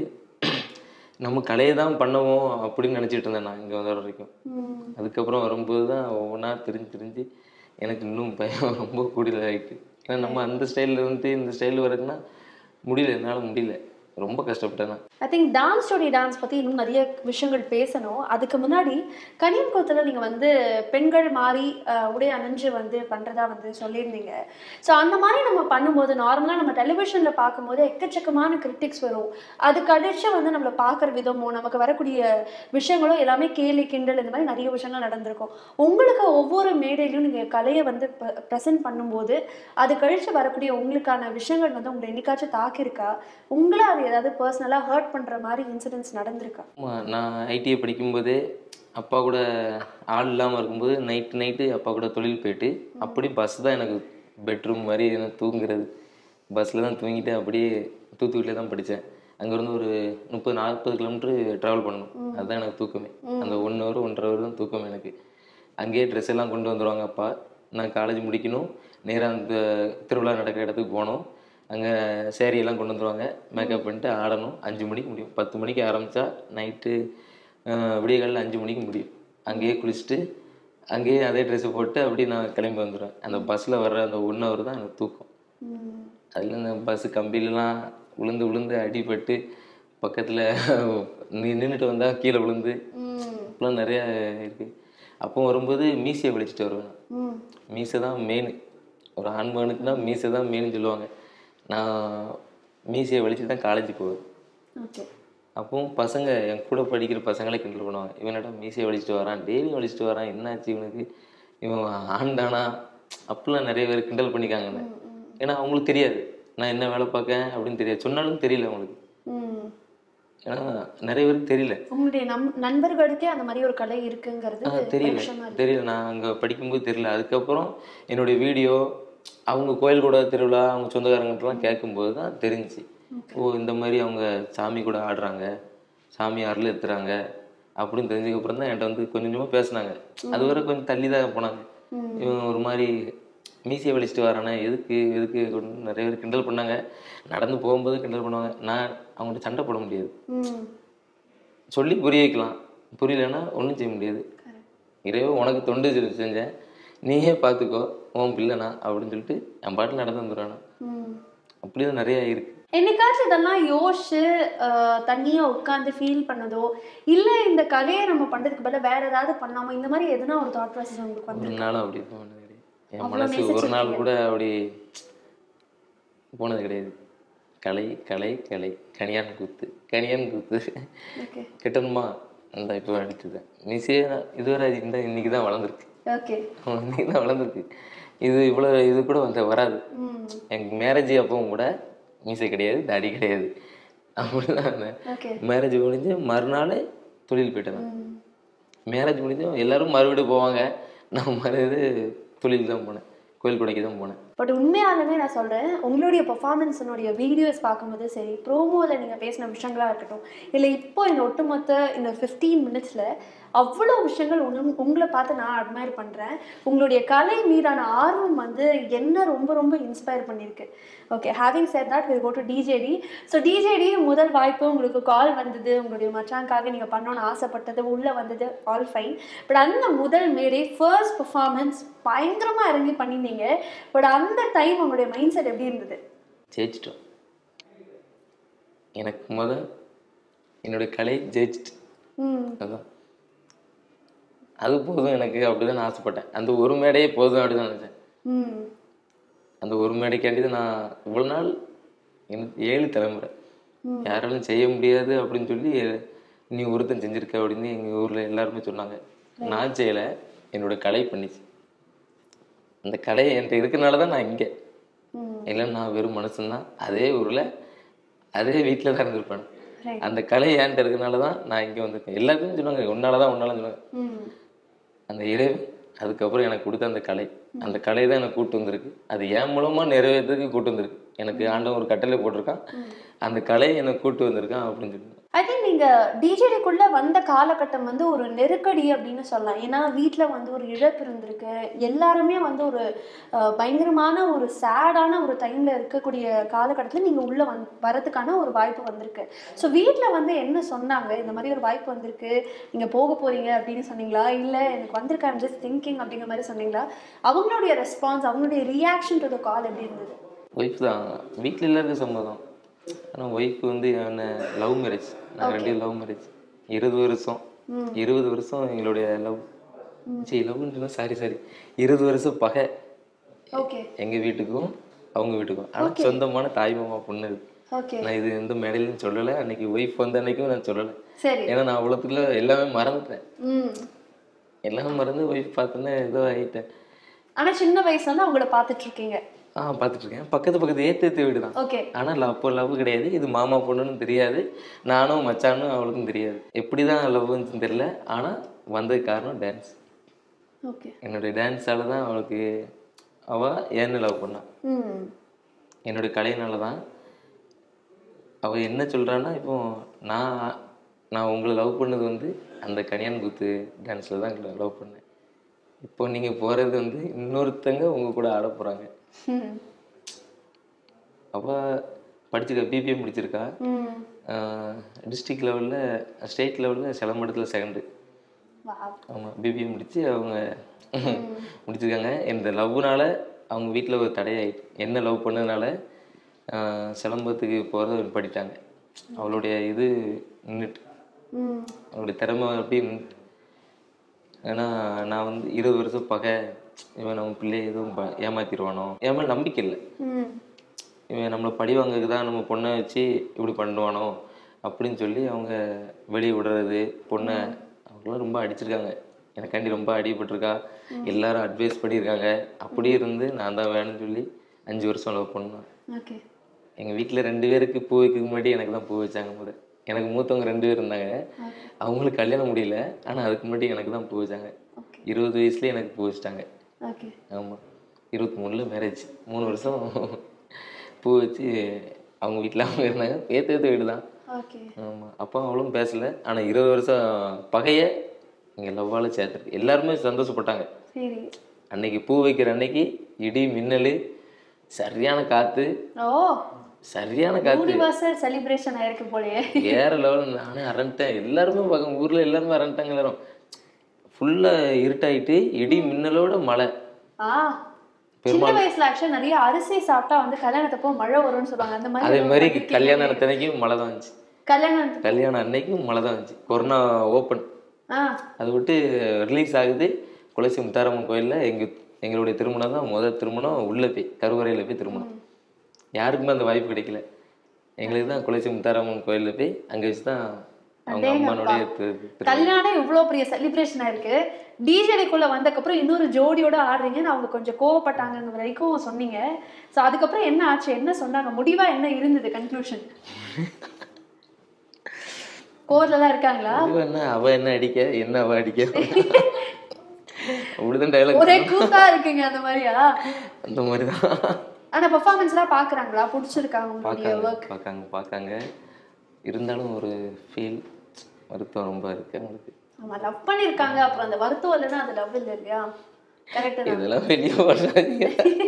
Speaker 2: நம்ம கலையை தான் பண்ணுவோம் அப்படின்னு நினச்சிட்டு இருந்தேன் நான் இங்கே வர வரைக்கும். அதுக்கப்புறம் வரும்போது தான் ஒவ்வொன்றா தெரிஞ்சு தெரிஞ்சு எனக்கு இன்னும் பயம் ரொம்ப கூடுதல் ஆகிட்டு. ஏன்னா நம்ம அந்த ஸ்டைலில் இருந்து இந்த ஸ்டைல் வரதுன்னா முடியல, என்னால் முடியல, ரொம்ப கஷ்டப்பட்டேன் நான்.
Speaker 3: I think dance Jodi dance பற்றி இன்னும் நிறைய விஷயங்கள் பேசணும். அதுக்கு முன்னாடி கனியன்கூத்தில் நீங்கள் வந்து பெண்கள் மாதிரி உடை அணிஞ்சு வந்து பண்ணுறதா வந்து சொல்லியிருந்தீங்க. ஸோ அந்த மாதிரி நம்ம பண்ணும்போது நார்மலாக நம்ம டெலிவிஷனில் பார்க்கும்போது எக்கச்சக்கமான கிரிட்டிக்ஸ் வரும். அதுக்கு அடிச்சு வந்து நம்மளை பார்க்குற விதமோ நமக்கு வரக்கூடிய விஷயங்களோ எல்லாமே கேலி கிண்டல் இந்த மாதிரி நிறைய விஷயங்கள் நடந்திருக்கும். உங்களுக்கு ஒவ்வொரு மேடையிலையும் நீங்கள் கலையை வந்து ப்ரெசென்ட் பண்ணும்போது அது கழிச்சு வரக்கூடிய உங்களுக்கான விஷயங்கள் வந்து உங்களை என்னைக்காச்சும் தாக்கியிருக்கா? உங்களை அது ஏதாவது பர்சனலாக ஹர்ட் பண்ணுற மாதிரி இன்சிடென்ட்ஸ் நடந்திருக்கா?
Speaker 2: ஆமாம், நான் ஐடிஐ படிக்கும்போதே அப்பா கூட ஆள் இல்லாமல் இருக்கும்போது நைட்டு நைட்டு அப்பா கூட தொழில் போயிட்டு அப்படி பஸ் தான் எனக்கு பெட்ரூம் மாதிரி எனக்கு தூங்குறது. பஸ்ஸில் தான் தூங்கிட்டு அப்படியே தூத்துக்குடியில் தான் படித்தேன். அங்கேருந்து ஒரு முப்பது நாற்பது கிலோமீட்டர் ட்ராவல் பண்ணணும், அதுதான் எனக்கு தூக்கமே. அந்த ஒன் ஹவர் ஒன்றரை ஹவர் தான் தூக்கம் எனக்கு. அங்கேயே ட்ரெஸ் எல்லாம் கொண்டு வந்துடுவாங்க அப்பா. நான் காலேஜ் முடிக்கணும், நேராக அந்த திருவிழா நடக்கிற இடத்துக்கு போகணும். அங்கே சேரீயெல்லாம் கொண்டு வந்துடுவாங்க, மேக்கப் பண்ணிட்டு ஆடணும். அஞ்சு மணிக்கு முடியும், பத்து மணிக்கு ஆரம்பித்தா நைட்டு விடிய காலையில் அஞ்சு மணிக்கு முடியும். அங்கேயே குளிச்சுட்டு அங்கேயே அதே ட்ரெஸ்ஸு போட்டு அப்படி நான் கிளம்பி வந்துடுவேன். அந்த பஸ்ஸில் வர்ற அந்த ஒன் ஹவர் தான் எனக்கு தூக்கம். அதில் இந்த பஸ்ஸு கம்பிலெலாம் விழுந்து விழுந்து அடிபட்டு பக்கத்தில் நீ நின்றுட்டு வந்தால் கீழே விழுந்து இப்பெல்லாம் நிறையா இருக்குது. அப்போ வரும்போது மீசையை வலிச்சுட்டு வருவேன். மீசை தான் மெயின், ஒரு ஆண்மகனுக்குன்னா மீசை தான் மெயின்னு சொல்லுவாங்க. நான் மீசையை வலிச்சுட்டு தான் காலேஜுக்கு போவேன். அப்பவும் பசங்க என் கூட படிக்கிற பசங்களே கிண்டல் பண்ணுவாங்க, இவனடா மீசையை வலிச்சுட்டு வரான், டெய்லி வலிச்சுட்டு வரான், என்னாச்சு இவனுக்கு, இவன் ஆண் தானா அப்படிலாம் நிறைய பேர் கிண்டல் பண்ணிக்காங்கன்னு. ஏன்னா அவங்களுக்கு தெரியாது நான் என்ன வேலை பார்க்கேன் அப்படின்னு தெரியாது, சொன்னாலும் தெரியல அவங்களுக்கு. ஏன்னா நிறைய பேருக்கு தெரியல.
Speaker 3: உங்களுடைய நம் நண்பர்களுக்கே அந்த மாதிரி ஒரு கலை இருக்குங்கிறது
Speaker 2: தெரியல தெரியல நான் அங்கே படிக்கும்போது தெரியல. அதுக்கப்புறம் என்னுடைய வீடியோ அவங்க கோயில் கூட திருவிழா அவங்க சொந்தக்காரங்கட்டெல்லாம் கேட்கும்போது தான் தெரிஞ்சிச்சு, ஓ இந்த மாதிரி அவங்க சாமி கூட ஆடுறாங்க, சாமி அருள் ஏற்றுறாங்க அப்படின்னு தெரிஞ்சதுக்கப்புறம் தான் என்கிட்ட வந்து கொஞ்சம் கொஞ்சமாக பேசினாங்க. அது வரை கொஞ்சம் தள்ளி தான் போனாங்க. இவன் ஒரு மாதிரி மீசையை வலிச்சுட்டு வரானே எதுக்கு எதுக்கு நிறைய பேர் கிண்டல் பண்ணாங்க. நடந்து போகும்போது கிண்டல் பண்ணுவாங்க. நான் அவங்கள்ட்ட சண்டை போட முடியாது, சொல்லி புரிய வைக்கலாம், புரியலன்னா ஒன்றும் செய்ய முடியாது. இறைவா உனக்கு தொண்டு செ- செஞ்சேன், நீயே பார்த்துக்கோ, உன் பிள்ளைனா அப்படின்னு சொல்லிட்டு என் பாட்டில் நடந்து வந்துடுவானா. அப்படிதான் நிறைய இருக்கு.
Speaker 3: என்னைக்காச்சும் இதெல்லாம் யோசிச்சு ஆஹ், தனியா உட்காந்து ஃபீல் பண்ணதோ இல்ல இந்த கதையை நம்ம பண்றதுக்கு பதிலா வேற ஏதாவது பண்ணாமோ இந்த மாதிரி எதுனா ஒரு தாட் ப்ராசஸ் உங்களுக்கு வந்து
Speaker 2: ஒரு நாளும் அப்படி போனது கிடையாது. என்
Speaker 3: அவ்வளவு
Speaker 2: மனசு ஒரு நாள்
Speaker 3: நேசிச்சிருக்கீங்க.
Speaker 2: கூட அப்படி போனது கிடையாது. கலை கலை கலை கனியான் கூத்து கனியான் கூத்து
Speaker 3: ஓகே
Speaker 2: கெட்டணுமா அந்த இப்போ அடிச்சுதான் மீசே இதுவரை இந்த இன்னைக்கு தான் வளர்ந்துருக்கு.
Speaker 3: ஓகே
Speaker 2: இன்னைக்கு தான் வளர்ந்துருக்கு. இது இவ்வளோ இது கூட வந்து வராது.
Speaker 3: ம்
Speaker 2: எனக்கு மேரேஜ் அப்பவும் கூட மீசை கிடையாது, தாடி கிடையாது. அப்படிதான் இருந்தேன்.
Speaker 3: ஓகே
Speaker 2: மேரேஜ் முடிஞ்சு மறுநாள் தொழில் போயிட்டேன்.
Speaker 3: ம்
Speaker 2: மேரேஜ் முடிஞ்சும் எல்லாரும் மறுபடியும் போவாங்க, நான் மறுபடி தொழில் தான் போனேன், கோயில் கொடைக்கு தான் போனேன்.
Speaker 3: பட் உண்மையாலுமே நான் சொல்கிறேன், உங்களுடைய பர்ஃபார்மன்ஸினுடைய வீடியோஸ் பார்க்கும்போது சரி, ப்ரோமோவில் நீங்கள் பேசின விஷயங்களாக இருக்கட்டும், இல்லை இப்போ இந்த ஒட்டுமொத்த இந்த ஃபிஃப்டீன் மினிட்ஸில் அவ்வளோ விஷயங்கள் உங்க உங்களை பார்த்து நான் அட்மையர் பண்ணுறேன். உங்களுடைய கலை மீதான ஆர்வம் வந்து என்ன ரொம்ப ரொம்ப இன்ஸ்பயர் பண்ணியிருக்கு. Okay, having said that we'll go to DJD. So DJD முதல் வாய்ப்பு உங்களுக்கு கால் வந்தது, உங்களுடைய மச்சான்காக நீங்கள் பண்ணணும்னு ஆசைப்பட்டது உள்ளே வந்தது, ஆல் ஃபைன். பட் அந்த முதல் மேடை ஃபர்ஸ்ட் பெர்ஃபார்மன்ஸ் பயங்கரமாக இறங்கி பண்ணியிருந்தீங்க. பட் அந்த டைம் உங்களுடைய மைண்ட் செட் எப்படி இருந்தது?
Speaker 2: ஜெயிச்சிட்டோம். எனக்கு முத என்னுடைய கலை ஜெயிச்சிட்டு,
Speaker 3: ம்
Speaker 2: அதான் அது போதும் எனக்கு, அப்படிதான் நான் ஆசைப்பட்டேன். அந்த ஒரு மேடையே போதும் அப்படிதான் நினைச்சேன்.
Speaker 3: ம்
Speaker 2: அந்த ஒரு மேடைக்காண்டி தான் நான் இவ்வளோ நாள், எனக்கு ஏழு தலைமுறை யாராலும் செய்ய முடியாது அப்படின்னு சொல்லி நீ ஒருத்தன் செஞ்சிருக்க அப்படின்னு எங்கள் ஊரில் எல்லாருமே சொன்னாங்க. நான் செய்யலை, என்னோட கலை பண்ணிச்சு. அந்த கலை என்கிட்ட இருக்கிறனால தான் நான் இங்கே. இல்லை நான் வெறும் மனுஷன்தான், அதே ஊரில் அதே வீட்டில் தான் இருந்திருப்பேன். அந்த கலை என்கிட்ட இருக்கிறனால தான் நான் இங்கே வந்திருக்கேன். எல்லாருமே சொன்னாங்க உன்னால தான் உன்னால சொன்னாங்க. அந்த இறைவன் அதுக்கப்புறம் எனக்கு கொடுத்த அந்த கலை, அந்த கலை தான் எனக்கு கூட்டு வந்திருக்கு. அது என் மூலமாக நிறைவேறதுக்கு கூட்டு வந்திருக்கு. எனக்கு ஆண்டவன் ஒரு கட்டளை போட்டிருக்கான், அந்த கலையை எனக்கு கூட்டு வந்திருக்கான் அப்படின்னு சொல்லி.
Speaker 3: ஐ திங்க் நீங்கள் டிஜேடிக்குள்ளே வந்த காலகட்டம் வந்து ஒரு நெருக்கடி அப்படின்னு சொல்லலாம். ஏன்னா வீட்டில் வந்து ஒரு இழப்பு இருந்திருக்கு, எல்லாருமே வந்து ஒரு அஹ், பயங்கரமான ஒரு சேடான ஒரு டைமில் இருக்கக்கூடிய காலகட்டத்தில் நீங்கள் உள்ளே வந் வரதுக்கான ஒரு வாய்ப்பு வந்திருக்கு. ஸோ வீட்டில் வந்து என்ன சொன்னாங்க? இந்த மாதிரி ஒரு வாய்ப்பு வந்திருக்கு, நீங்கள் போக போகிறீங்க அப்படின்னு சொன்னீங்களா? இல்லை எனக்கு வந்திருக்கு ஐம் ஜஸ்ட் திங்கிங் அப்படிங்கிற மாதிரி சொன்னீங்களா? அவங்களுடைய ரெஸ்பான்ஸ், அவங்களுடைய ரியாக்ஷன் டு த கால் எப்படி இருந்தது?
Speaker 2: ஒய்ஃப் தான் வீட்டில் இல்லாத சம்மதம். ஆனால் ஒய்ஃப் வந்து என்ன லவ் மேரேஜ், நாங்கள் ரெண்டு லவ் மேரேஜ். இருபது வருஷம் இருபது வருஷம் எங்களுடைய லவ் சரி லவ்ன்னு சாரி சாரி இருபது வருஷம் பகை
Speaker 3: ஓகே
Speaker 2: எங்கள் வீட்டுக்கும் அவங்க வீட்டுக்கும். ஆனால் சொந்தமான தாய் மாமா பொண்ணு இது.
Speaker 3: ஓகே
Speaker 2: நான் இது எந்த மேடையிலும் சொல்லலை, அன்னைக்கு ஒய்ஃப் வந்த அன்னைக்கும் நான் சொல்லலை.
Speaker 3: சரி.
Speaker 2: ஏன்னா நான் அவ்வளோத்துக்குள்ள எல்லாமே மறந்துட்டேன்.
Speaker 3: ம்
Speaker 2: எல்லாமே மறந்து ஒய்ஃப் பார்த்தோன்னே ஏதோ ஆகிட்டேன்.
Speaker 3: ஆனால் சின்ன வயசுல இருந்து அவங்கள பார்த்துட்டு இருக்கீங்க.
Speaker 2: ஆ பார்த்துட்டு இருக்கேன். பக்கத்து பக்கத்து ஏற்று ஏற்று வீடு தான்.
Speaker 3: ஓகே
Speaker 2: ஆனால் லவ் அப்போ லவ் கிடையாது, இது மாமா பொண்ணுன்னு தெரியாது, நானும் மச்சானும் அவளுக்கும் தெரியாது. எப்படி தான் லவ்னு தெரியல. ஆனால் வந்ததுக்கு காரணம் டான்ஸ்.
Speaker 3: ஓகே
Speaker 2: என்னுடைய டான்ஸால தான் அவளுக்கு அவள் ஏன்னு லவ் பண்ணான்.
Speaker 3: ம்
Speaker 2: என்னுடைய கலையினால தான். அவள் என்ன சொல்கிறான்னா, இப்போ நான் நான் உங்களை லவ் பண்ணது வந்து அந்த கனியான் குத்து டான்ஸில் தான் லவ் பண்ணேன். இப்போ நீங்கள் போகிறது வந்து இன்னொருத்தங்க உங்கள் கூட ஆட போகிறாங்க.
Speaker 3: ம்
Speaker 2: அவள் படிச்சிருக்கா, பிபிஎம் முடிச்சிருக்கா,
Speaker 3: ம்
Speaker 2: டிஸ்ட்ரிக்ட் லெவலில் ஸ்டேட் லெவலில் சிலம்படத்தில் செகண்டு.
Speaker 3: வாவ்
Speaker 2: ஆமாம், பிபிஎம் முடித்து அவங்க முடிச்சிருக்காங்க. இந்த லவ்னால அவங்க வீட்டில் ஒரு தடையாயிட்டு, என்ன லவ் பண்ணதுனால சிலம்பத்துக்கு போகிறத படிட்டாங்க. அவளுடைய இது நின்றுட்டு,
Speaker 3: ம்
Speaker 2: அவளுடைய திறமை அப்படி நின்றுட்டு. ஏன்னா நான் வந்து இருபது வருஷம் பகை, இவன் நம்ம பிள்ளைய எதுவும் ப ஏமாத்திடுவானோ, என் மேலே நம்பிக்கை இல்லை.
Speaker 3: ம்
Speaker 2: இவன் நம்மளை பழி வாங்குறதுக்கு தான் நம்ம பொண்ணை வச்சு இப்படி பண்ணுவானோ அப்படின்னு சொல்லி அவங்க வெளியே விடுறது. பொண்ணை அவங்களாம் ரொம்ப அடிச்சிருக்காங்க, எனக்காண்டி ரொம்ப அடிபட்டிருக்கா, எல்லாரும் அட்வைஸ் பண்ணியிருக்காங்க. அப்படி இருந்து நான் தான் வேணும்னு சொல்லி அஞ்சு வருஷம் லவ் பண்ணேன்.
Speaker 3: ஓகே
Speaker 2: எங்கள் வீட்டில் ரெண்டு பேருக்கு பூ வைக்கிறதுக்கு முன்னாடி எனக்கு தான் பூ வச்சாங்க. முதல் எனக்கு மூத்தவங்க ரெண்டு பேர் இருந்தாங்க, அவங்களுக்கு கல்யாணம் முடியல, ஆனால் அதுக்கு முன்னாடி எனக்கு தான் பூ வச்சாங்க.
Speaker 3: ஓகே
Speaker 2: இருபது வயசுலேயே எனக்கு பூ வச்சிட்டாங்க.
Speaker 3: ஓகே
Speaker 2: ஆமாம், இருபத்தி மூணில் மேரேஜ், மூணு வருஷம் பூ வச்சு அவங்க வீட்டில் அவங்க இருந்தாங்க. ஏற்ற ஏற்ற வீடு தான்.
Speaker 3: ஓகே
Speaker 2: ஆமாம், அப்போ அவளும் பேசலை. ஆனால் இருபது வருஷம் பகையை இங்கே லவ்வால் சேர்த்துருக்கு. எல்லாருமே சந்தோஷப்பட்டாங்க.
Speaker 3: சரி.
Speaker 2: அன்னைக்கு பூ வைக்கிற அன்னைக்கு இடி மின்னல், சரியான காற்று,
Speaker 3: ஓ
Speaker 2: சரியான காற்று,
Speaker 3: யூனிவர்சல் செலிப்ரேஷன் ஆயிருக்கு போலயே.
Speaker 2: வேற லெவல். நானே அரண்டேன், எல்லாருமே பார்க்க ஊரில் எல்லாருமே அரண்டாங்க. எல்லாரும் ஃபுல்லாக இருட்டாயிட்டு இடி மின்னலோட மழை.
Speaker 3: ஆ சின்ன வயசுல ஆக்சுவலா நிறைய அரிசி சாப்பிட்டா வந்து கல்யாணத்தப்போ மழை வரும்னு சொல்லுவாங்க. அந்த மாதிரி
Speaker 2: அதே மாதிரி கல்யாணம் அன்னைக்கும் மழை தான் வந்துச்சு.
Speaker 3: கல்யாணம்
Speaker 2: கல்யாணம் அன்னைக்கும் மழை தான் வந்துச்சு. கொரோனா ஓப்பன் அதை விட்டு ரிலீஸ் ஆகுது. குலசி முத்தாரம்மன் கோயிலில் எங்கள் எங்களுடைய திருமணம் தான் முதல் திருமணம். உள்ளே போய் கருவறையில் போய் திருமணம். யாருக்குமே அந்த வாய்ப்பு கிடைக்கல. எங்களுக்கு தான் குலசி முத்தாரம்மன் கோயிலில் போய் அங்கே வச்சு தான் அவங்க அம்மானுடைய
Speaker 3: கல்யாணம் இவ்வளவு பெரிய செலிப்ரேஷனா இருக்கு. டிஜேக்குள்ள வந்ததுக்கப்புறம் இன்னொரு ஜோடியோட ஆடுறீங்கன்னு அவங்க கொஞ்சம் கோவப்பட்டாங்க வரைக்கும் சொன்னீங்க. ஸோ அதுக்கப்புறம் என்ன ஆச்சு, என்ன சொன்னாங்க, முடிவா என்ன இருந்தது, கன்க்ளூஷன்? கோர்ல தான் இருக்காங்களா?
Speaker 2: என்ன அவ என்ன அடிக்க என்ன அவ அடிக்க அப்படிதான் டயலாக்.
Speaker 3: ஒரே கூத்தா இருக்குங்க அந்த மாதிரியா?
Speaker 2: அந்த மாதிரி தான்.
Speaker 3: ஆனா பெர்ஃபார்மன்ஸ்லாம் பாக்குறாங்களா? பிடிச்சிருக்காங்க உங்களுடைய வர்க்?
Speaker 2: பார்க்காங்க பார்க்காங்க இருந்தாலும் ஒரு ஃபீல் வருத்தம் ரொம்ப இருக்கு அவங்களுக்கு.
Speaker 3: ஆமா, லவ் பண்ணிருக்காங்க, அப்புறம் அந்த வருத்தம் இல்லைன்னா அது லவ் இல்லை இல்லையா? கரெக்ட் தான்.
Speaker 2: இதெல்லாம் வெளியே வராதீங்க.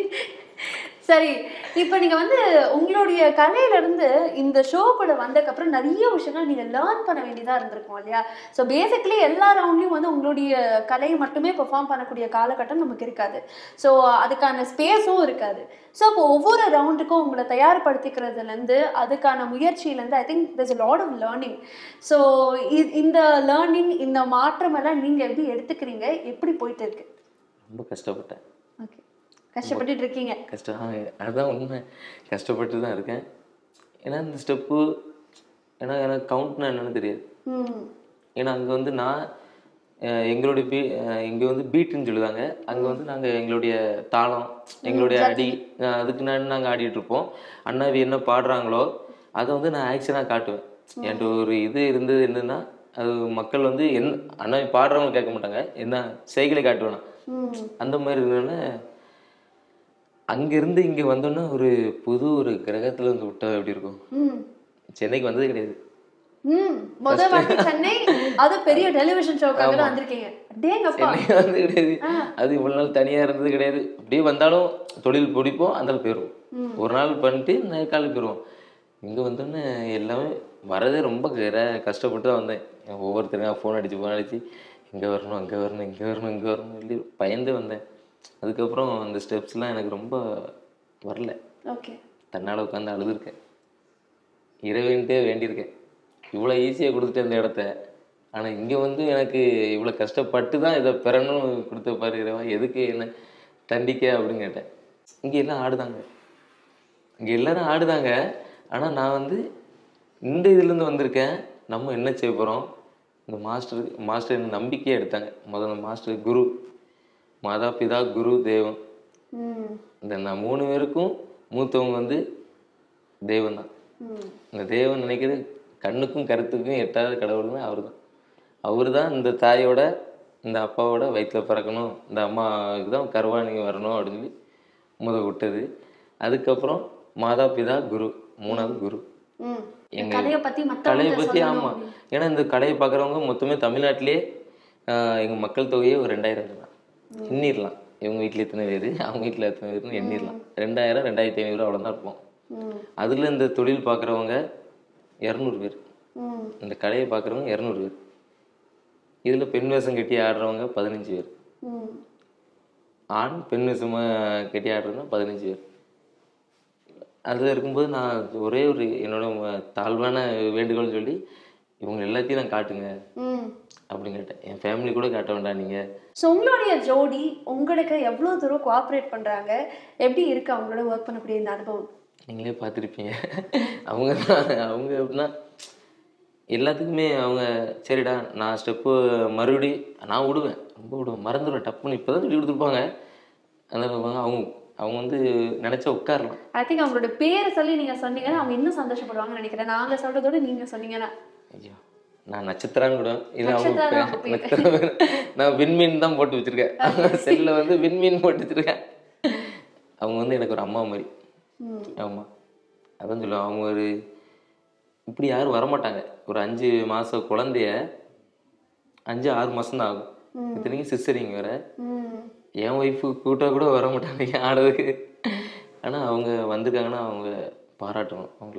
Speaker 3: சரி, இப்போ நீங்க வந்து உங்களுடைய கலையில இருந்து இந்த ஷோ கூட வந்ததுக்கப்புறம் நிறைய விஷயங்கள் நீங்க லேர்ன் பண்ண வேண்டியதா இருந்திருக்கும் இல்லையா? ஸோ பேசிக்கலி எல்லா ரவுண்ட்லையும் வந்து உங்களுடைய கலையை மட்டுமே பெர்ஃபார்ம் பண்ணக்கூடிய காலகட்டம் நமக்கு இருக்காது. ஸோ அதுக்கான ஸ்பேஸும் இருக்காது. ஸோ அப்போ ஒவ்வொரு ரவுண்டுக்கும் உங்களை தயார்படுத்திக்கிறதுலேருந்து அதுக்கான முயற்சியிலேருந்து I think there's a lot of learning. So இந்த லேர்னிங், இந்த மாற்றம் எல்லாம் நீங்க எப்படி எடுத்துக்கிறீங்க, எப்படி போயிட்டு இருக்கு?
Speaker 2: ரொம்ப கஷ்டப்பட்டேன்.
Speaker 3: ஓகே, கஷ்டப்பட்டு இருக்கீங்க.
Speaker 2: கஷ்டம் அதுதான் உண்மை. கஷ்டப்பட்டு தான் இருக்கேன். ஏன்னா இந்த ஸ்டெப்பு ஏன்னா எனக்கு கவுண்ட்னா என்னன்னு தெரியாது. ஏன்னா அங்கே வந்து நான் எங்களுடைய பீ இங்கே வந்து பீட்டுன்னு சொல்லுவாங்க. அங்கே வந்து நாங்கள் எங்களுடைய தாளம், எங்களுடைய அடி, அதுக்கு நான் நாங்கள் ஆடிட்டு இருப்போம். அண்ணாவி என்ன பாடுறாங்களோ அதை வந்து நான் ஆக்ஷனாக காட்டுவேன். என்கிட்ட ஒரு இது இருந்தது என்னன்னா, அது மக்கள் வந்து என்ன அண்ணாவி பாடுறவங்க கேட்க மாட்டாங்க, என்ன செய்களை காட்டுவேன். அந்த மாதிரி இருந்தோன்னே அங்கிருந்து இங்கே வந்தோன்னா ஒரு புது ஒரு கிரகத்துல வந்து விட்டா எப்படி இருக்கும். சென்னைக்கு வந்தது கிடையாது.
Speaker 3: முதல் வாட்டி சென்னை, அது பெரிய டெலிவிஷன் ஷோக்காக தான் வந்திருக்கீங்க.
Speaker 2: சென்னை வந்து கிடையாது. அது இவ்வளவு நாள் தனியா இருந்தது கிடையாது. அப்படியே வந்தாலும் தொழில் பிடிப்போம், அந்த போயிடுவோம். ஒரு நாள் பண்ணிட்டு நேர்காலம் போயிடுவோம். இங்க வந்தோன்னே எல்லாமே வரதே ரொம்ப கஷ்டப்பட்டு தான் வந்தேன். ஒவ்வொருத்தருங்க ஃபோன் அடிச்சு ஃபோன் அடிச்சு இங்கே வரணும் அங்கே வரணும் இங்கே வரணும் இங்கே வரணும் சொல்லி பயந்து வந்தேன். அதுக்கப்புறம் அந்த ஸ்டெப்ஸ்லாம் எனக்கு ரொம்ப வரல.
Speaker 3: ஓகே,
Speaker 2: தன்னால் உட்காந்து அழுதுருக்கேன், இறைவன்ட்டே வேண்டியிருக்கேன். இவ்வளோ ஈஸியாக கொடுத்துட்டேன் இந்த இடத்த, ஆனால் இங்கே வந்து எனக்கு இவ்வளோ கஷ்டப்பட்டு தான் இதை பெறணும் கொடுத்த பாரு இறைவா, எதுக்கு என்ன தண்டிக்க அப்படின்னு கேட்டேன். இங்கே எல்லாம் ஆடுதாங்க, இங்கே எல்லோரும் ஆடுதாங்க. ஆனால் நான் வந்து இந்த இதுலேருந்து வந்திருக்கேன். நம்ம என்ன செய்ய போகிறோம்? இந்த மாஸ்டர் மாஸ்டர் என்ன நம்பிக்கையே எடுத்தாங்க. முதல்ல மாஸ்டர் குரு, மாதா பிதா குரு தெய்வம். இந்த நான் மூணு பேருக்கும் மூத்தவங்க வந்து தெய்வம் தான். இந்த தெய்வம் நினைக்கிறது கண்ணுக்கும் கருத்துக்கும் எட்டாவது கடவுள்னா அவர் தான். அவர் தான் இந்த தாயோட இந்த அப்பாவோட வயிற்றில் பிறக்கணும், இந்த அம்மாவுக்கு தான் கருவாணிங்க வரணும் அப்படின்னு சொல்லி முத விட்டது. அதுக்கப்புறம் மாதா பிதா குரு, மூணாவது குரு. எங்க கலையை பற்றி ஆமாம். ஏன்னா இந்த கலையை பார்க்குறவங்க மொத்தமே தமிழ்நாட்டிலே எங்கள் மக்கள் தொகையே ஒரு ரெண்டாயிரம் தான். எண்ணிடலாம், இவங்க வீட்டில் எத்தனை பேர், அவங்க வீட்டில் எத்தனை பேர்னு எண்ணிடலாம். ரெண்டாயிரம் ரெண்டாயிரத்தி ஐநூறு அவ்வளோதான் இருப்போம். அதில் இந்த தொழில் பார்க்குறவங்க இரநூறு பேர், இந்த கலையை பார்க்குறவங்க இரநூறு பேர். இதில் பெண் வேஷம் கட்டி ஆடுறவங்க பதினஞ்சு பேர், ஆண் பெண் வேஷமாக கட்டி ஆடுறதுனா பதினஞ்சு பேர். அதில் இருக்கும்போது நான் ஒரே ஒரு என்னோட தாழ்வான வேண்டுகோள் சொல்லி இவங்க எல்லாத்தையும் நான் காட்டுங்க அப்படின்னு கேட்டேன். என் ஃபேமிலி கூட காட்ட வேண்டாம் நீங்கள்.
Speaker 3: ஸோ உங்களுடைய ஜோடி உங்களுக்கு எவ்வளோ தூரம் கோஆப்ரேட் பண்ணுறாங்க, எப்படி இருக்கு அவங்களோட ஒர்க் பண்ணக்கூடிய இந்த அனுபவம்?
Speaker 2: நீங்களே பார்த்துருப்பீங்க. அவங்க தான் அவங்க எப்படின்னா எல்லாத்துக்குமே அவங்க சரிடா நான் ஸ்டெப்பு மறுபடி நான் விடுவேன், ரொம்ப விடுவேன், மறந்துடுவேன் டப்புன்னு. இப்போ தான் சொல்லி கொடுத்துருப்பாங்க. அந்த அவங்க அவங்க வந்து நினைச்சா உட்காரலாம்.
Speaker 3: ஐ திங்க் அவங்களோட பேரை சொல்லி நீங்க சொன்னீங்கன்னா அவங்க இன்னும் சந்தோஷப்படுவாங்கன்னு நினைக்கிறேன். நாங்க சொல்றதோட நீங்க சொன்னீங்கன்னா.
Speaker 2: ஐயோ நான் நட்சத்திரான்னு கூட இல்லை, அவங்க நான் விண்மீன் தான் போட்டு வச்சிருக்கேன். செல்ல வந்து விண்மீன் போட்டு வச்சிருக்கேன். அவங்க வந்து எனக்கு ஒரு அம்மா மாதிரி. ஆமா அதான் சொல்லுவேன். அவங்க ஒரு இப்படி யாரும் வரமாட்டாங்க. ஒரு அஞ்சு மாசம் குழந்தைய அஞ்சு ஆறு மாசம் தான் ஆகும். இத்தனைக்கும் சிஸ்டரிங்க வேற. என் ஒய்ஃபு கூட்டாக கூட வர மாட்டாங்க ஆடுறதுக்கு. ஆனால் அவங்க வந்திருக்காங்கன்னா அவங்க பாராட்டணும் அவங்கள.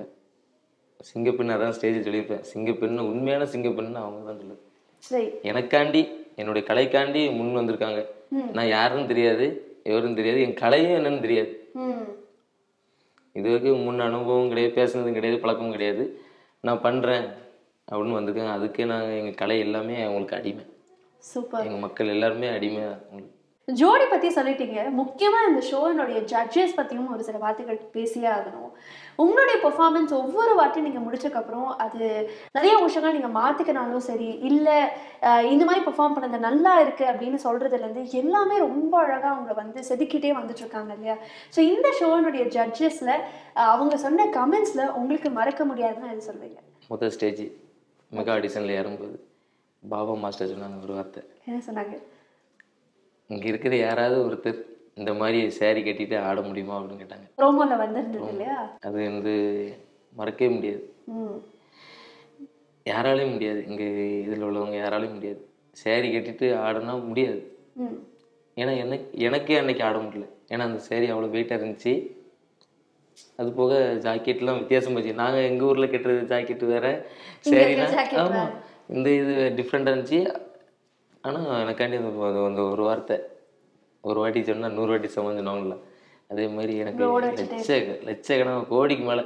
Speaker 2: சிங்கப்பெண்ணு அதான் ஸ்டேஜ் சொல்லியிருப்பேன். சிங்கப்பெண்ணு உண்மையான சிங்கப்பெண்ணு அவங்க தான் சொல்லுது. எனக்காண்டி என்னுடைய கலைக்காண்டி முன் வந்திருக்காங்க. நான் யாருன்னு தெரியாது, எவரும் தெரியாது, என் கலையும் என்னன்னு தெரியாது. இது வரைக்கும் முன் அனுபவம் கிடையாது, பேசுனதும் கிடையாது, பழக்கமும் கிடையாது. நான் பண்ணுறேன் அப்படின்னு வந்திருக்காங்க. அதுக்கே நாங்கள் எங்கள் கலை எல்லாமே அவங்களுக்கு அடிமை.
Speaker 3: சூப்பர்.
Speaker 2: எங்கள் மக்கள் எல்லாருமே அடிமை அவங்களுக்கு.
Speaker 3: ஜோடி பற்றி சொல்லிட்டீங்க. முக்கியமாக இந்த ஷோனுடைய ஜட்ஜஸ் பற்றியும் ஒரு சில வார்த்தைகள் பேசியே ஆகணும். உங்களுடைய பெர்ஃபார்மன்ஸ் ஒவ்வொரு வாட்டியும் நீங்கள் முடிச்சக்கப்புறம் அது நிறைய விஷயங்கள் நீங்கள் மாற்றிக்கினாலும் சரி, இல்லை இந்த மாதிரி பெர்ஃபார்ம் பண்ணது நல்லா இருக்குது அப்படின்னு சொல்கிறதுலேருந்து எல்லாமே ரொம்ப அழகாக அவங்க வந்து செதுக்கிட்டே வந்துட்டுருக்காங்க இல்லையா? ஸோ இந்த ஷோனுடைய ஜட்ஜஸில் அவங்க சொன்ன கமெண்ட்ஸில் உங்களுக்கு மறக்க முடியாதுன்னு எது சொல்வீங்க?
Speaker 2: முதல் ஸ்டேஜ் மெகா ஆடிஷனில் ஏறும்போது பாபா மாஸ்டர் சொன்னாங்க ஒரு வார்த்தை.
Speaker 3: என்ன சொன்னாங்க?
Speaker 2: இங்கே இருக்கிற யாராவது ஒருத்தர் இந்த மாதிரி சேரீ கட்டிட்டு ஆட முடியுமா அப்படின்னு கேட்டாங்க.
Speaker 3: ப்ரோமோல வந்திருந்தது இல்லையா?
Speaker 2: அது வந்து மறக்கவே முடியாது, யாராலையும் முடியாது. இங்கே இதில் உள்ளவங்க யாராலையும் முடியாது. சேரீ கட்டிட்டு ஆடனா முடியாது. ஏன்னா எனக்கு எனக்கே அன்னைக்கு ஆட முடியல. ஏன்னா அந்த சேரீ அவ்வளோ வெயிட்டாக இருந்துச்சு. அது போக ஜாக்கெட்லாம் வித்தியாசம் போச்சு. நாங்கள் எங்கள் ஊரில் கட்டுறது ஜாக்கெட்டு வேறு, சேரீனா ஆமாம் இந்த இது டிஃப்ரெண்ட்டாக இருந்துச்சு. ஆனால் எனக்காண்டி அந்த அந்த ஒரு வார்த்தை ஒரு வாட்டி சொன்னால் நூறு வாட்டி சமைஞ்சனோம்ல, அதே மாதிரி எனக்கு லட்ச லட்சக்கணக்கான கோடிக்கு மேலே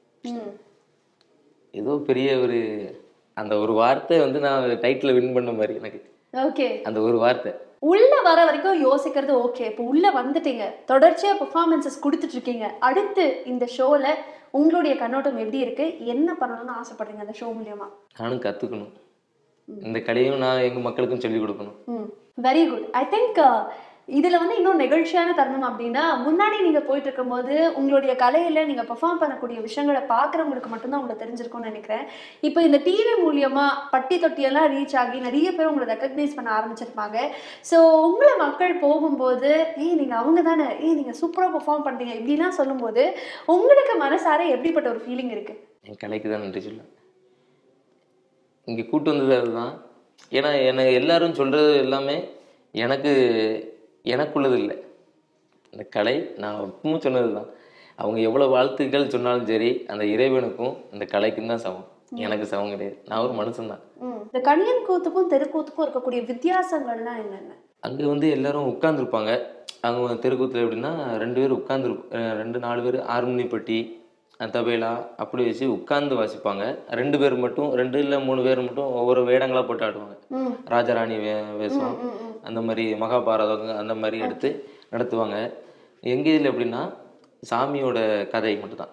Speaker 2: ஏதோ பெரிய ஒரு அந்த ஒரு வார்த்தை வந்து நான் டைட்டில் வின் பண்ண மாதிரி எனக்கு.
Speaker 3: ஓகே,
Speaker 2: அந்த ஒரு வார்த்தை
Speaker 3: உள்ள வர வரைக்கும் யோசிக்கிறது ஓகே. இப்போ உள்ள வந்துட்டீங்க, தொடர்ச்சியா பெர்ஃபார்மன்ஸஸ் கொடுத்துட்டு இருக்கீங்க. அடுத்து இந்த ஷோல உங்களுடைய கண்ணோட்டம் எப்படி இருக்கு? என்ன பண்ணணும்னு ஆசைப்படுறீங்க அந்த ஷோ மூலியமா?
Speaker 2: நானும் கற்றுக்கணும், இந்த கலையும் நான் எங்கள் மக்களுக்கும் சொல்லிக் கொடுக்கணும்.
Speaker 3: Very good. ஐ திங்க் இதில் வந்து இன்னும் நெகிழ்ச்சியான தருணம் அப்படின்னா, முன்னாடி நீங்கள் போயிட்டு இருக்கும்போது உங்களுடைய கலையில் நீங்கள் பெர்ஃபார்ம் பண்ணக்கூடிய விஷயங்களை பார்க்குறவங்களுக்கு மட்டும்தான் உங்களுக்கு தெரிஞ்சிருக்கும்னு நினைக்கிறேன். இப்போ இந்த டிவி மூலியமாக பட்டி தொட்டியெல்லாம் ரீச் ஆகி நிறைய பேர் உங்களை ரெக்கக்னைஸ் பண்ண ஆரம்பிச்சிருப்பாங்க. ஸோ உங்களை மக்கள் போகும்போது ஏய் நீங்கள் அவங்க தானே, ஏய் நீங்கள் சூப்பராக பெர்ஃபார்ம் பண்ணுறீங்க இப்படிலாம் சொல்லும்போது உங்களுக்கு மனசார எப்படிப்பட்ட ஒரு ஃபீலிங் இருக்குது?
Speaker 2: என் கலைக்கு தான் நன்றி சொல்ல இங்கே கூட்டு வந்தது அதுதான். ஏன்னா எனக்கு எல்லாரும் சொல்கிறது எல்லாமே எனக்கு எனக்குள்ளது இல்லை. இந்த கலை நான் எப்பவும் சொன்னது தான். அவங்க எவ்வளோ வாழ்த்துக்கள் சொன்னாலும் சரி, அந்த இறைவனுக்கும் இந்த கலைக்கும் தான் சமம், எனக்கு சமம் கிடையாது. நான் ஒரு மனுஷன்தான்.
Speaker 3: இந்த கணியன் கூத்துக்கும் தெருக்கூத்துக்கும் இருக்கக்கூடிய வித்தியாசங்கள்லாம் என்னென்ன?
Speaker 2: அங்கே வந்து எல்லாரும் உட்காந்துருப்பாங்க. அவங்க தெருக்கூத்தில் எப்படின்னா ரெண்டு பேர் உட்காந்து ரெண்டு நாலு பேர் ஆறுமணிப்பட்டி தபேலா அப்படி வச்சு உட்கார்ந்து வாசிப்பாங்க. ரெண்டு பேர் மட்டும் ரெண்டு இல்லை மூணு பேர் மட்டும் ஒவ்வொரு வேடங்களாக போட்டு ஆடுவாங்க. ராஜாராணி வே வேஷம் அந்த மாதிரி மகாபாரதம் அந்த மாதிரி எடுத்து நடத்துவாங்க. எங்கள் இதில் எப்படின்னா சாமியோட கதை மட்டும்தான்.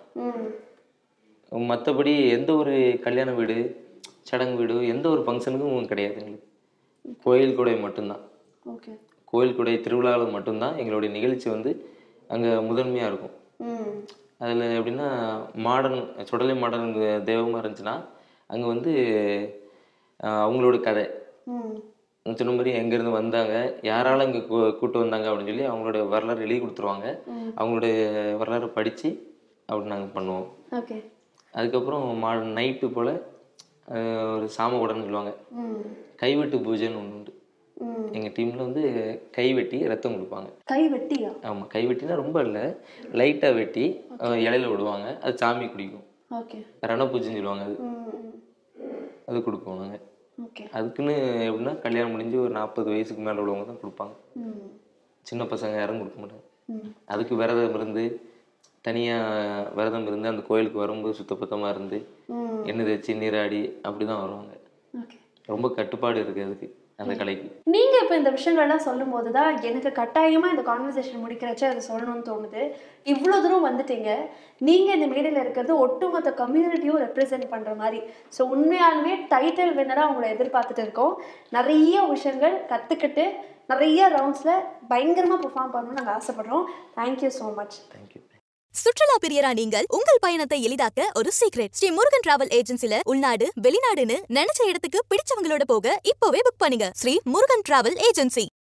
Speaker 2: மற்றபடி எந்த ஒரு கல்யாண வீடு சடங்கு வீடு எந்த ஒரு ஃபங்க்ஷனுக்கும் கிடையாது. எங்களுக்கு கோயில் கொடை மட்டும்தான். கோயில் கொடை திருவிழாவில் மட்டும்தான் எங்களுடைய நிகழ்ச்சி வந்து அங்கே முதன்மையாக இருக்கும். அதில் எப்படின்னா மாடர்ன் சுடலை மாடர்ன் தெய்வமாக இருந்துச்சுன்னா அங்கே வந்து அவங்களோட கதை சொன்ன மாதிரி எங்கேருந்து வந்தாங்க, யாரால இங்கே கூ கூட்டு வந்தாங்க அப்படின்னு சொல்லி அவங்களுடைய வரலாறு எழுதி கொடுத்துருவாங்க. அவங்களுடைய வரலாறு படித்து அப்படி நாங்கள் பண்ணுவோம்.
Speaker 3: ஓகே.
Speaker 2: அதுக்கப்புறம் மா நைட்டு போல் ஒரு சாமக்கூடன்னு சொல்லுவாங்க, கைவெட்டு பூஜைன்னு ஒன்று உண்டு. எங்கள் டீமில் வந்து கை வெட்டி ரத்தம் கொடுப்பாங்க.
Speaker 3: கை வெட்டியா? ஆமாம்,
Speaker 2: கை வெட்டினா ரொம்ப இல்லை, லைட்டாக வெட்டி இலையில விடுவாங்க. அது சாமி குடிக்கும்.
Speaker 3: ஓகே.
Speaker 2: ரணப்பூஜைன்னு சொல்லுவாங்க. அது அது கொடுப்போம் நாங்கள். அதுக்குன்னு எப்படின்னா கல்யாணம் முடிஞ்சு ஒரு நாற்பது வயசுக்கு மேலே உள்ளவங்க தான் கொடுப்பாங்க. சின்ன பசங்க யாரும் கொடுக்க மாட்டாங்க. அதுக்கு விரதம் இருந்து தனியாக விரதம் இருந்து அந்த கோயிலுக்கு வரும்போது சுத்தபத்தமாக இருந்து எண்ணெய் தேய்ச்சி நீராடி அப்படி தான் வருவாங்க. ரொம்ப கட்டுப்பாடு இருக்குது அதுக்கு அந்த கலைக்கு.
Speaker 3: நீங்க இப்ப இந்த விஷயங்கள்லாம் சொல்லும் போதுதான் எனக்கு கட்டாயமா இந்த கான்வர்சேஷன் முடிக்கிறச்ச அதை சொல்லணும்னு தோணுது. இவ்வளவு தூரம் வந்துட்டீங்க, நீங்க இந்த மேடையில இருக்கிறது ஒட்டுமொத்த கம்யூனிட்டியும் ரெப்ரசென்ட் பண்ற மாதிரி. ஸோ உண்மையாலுமே டைட்டில் வின்னரா உங்களை எதிர்பார்த்துட்டு இருக்கோம். நிறைய விஷயங்கள் கத்துக்கிட்டு நிறைய ரவுண்ட்ஸ்ல பயங்கரமா பெர்ஃபார்ம் பண்ணணும்னு நாங்கள் ஆசைப்படுறோம். Thank you so much.
Speaker 2: தேங்க்யூ.
Speaker 1: சுற்றுலா பிரியரா நீங்கள் உங்கள் பயணத்தை எளிதாக்க ஒரு சீக்ரெட். ஸ்ரீ முருகன் டிராவல் ஏஜென்சில உள்நாடு வெளிநாடுன்னு நினைச்ச இடத்துக்கு பிடிச்சவங்களோட போக இப்போவே புக் பண்ணுங்க. Sri Murugan travel agency.